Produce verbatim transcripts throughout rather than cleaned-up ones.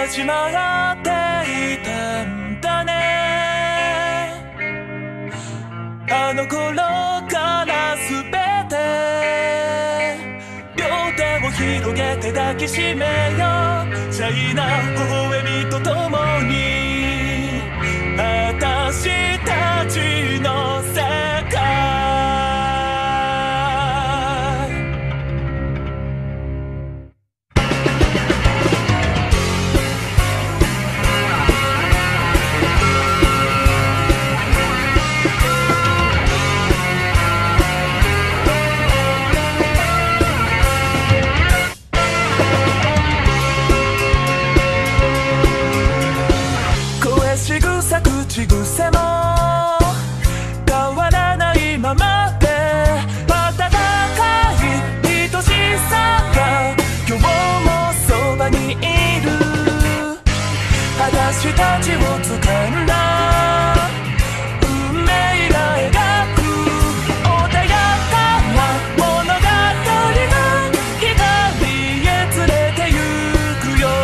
しまっていたんだね。あの頃からすべて両手を広げて抱きしめよう。シャイな微笑みとともに私たちの世界。仕草口癖も変わらないままで、温かい愛しさが今日もそばにいる。私たちを掴んだ運命が描く穏やかな物語が光へ連れてゆくよ。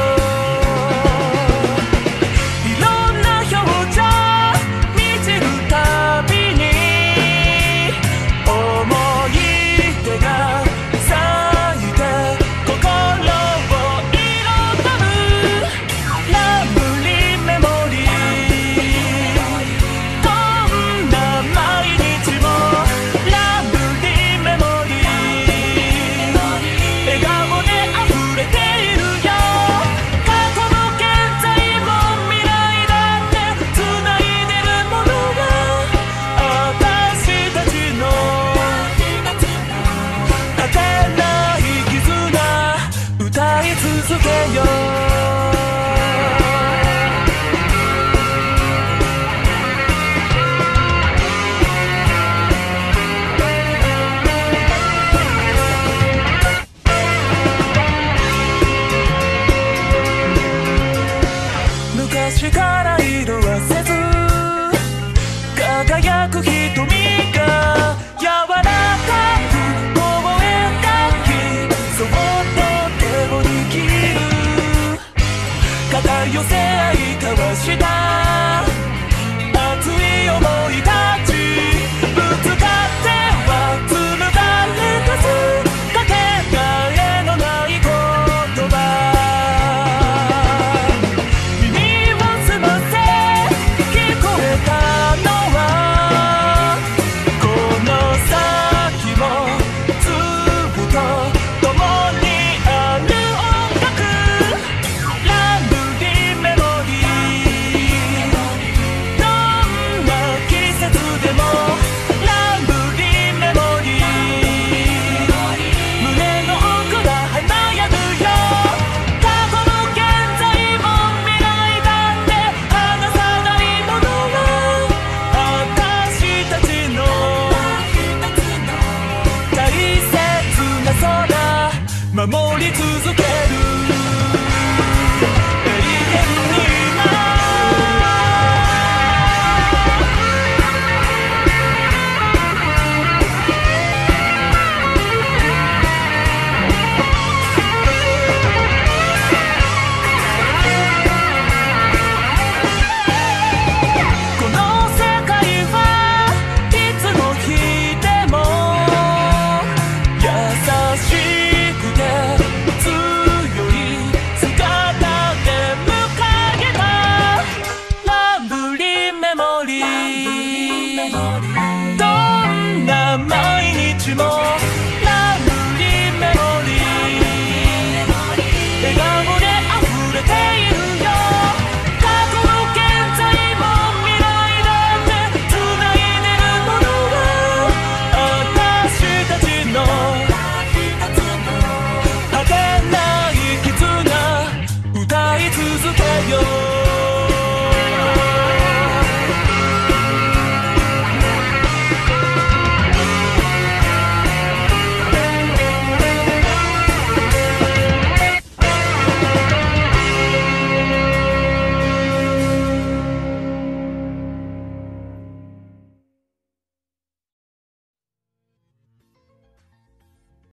続けよう。